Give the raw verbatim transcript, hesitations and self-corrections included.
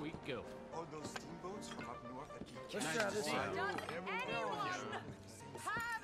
we go. All those steamboats from up north that keep Let's try this catching out. fire. Does anyone have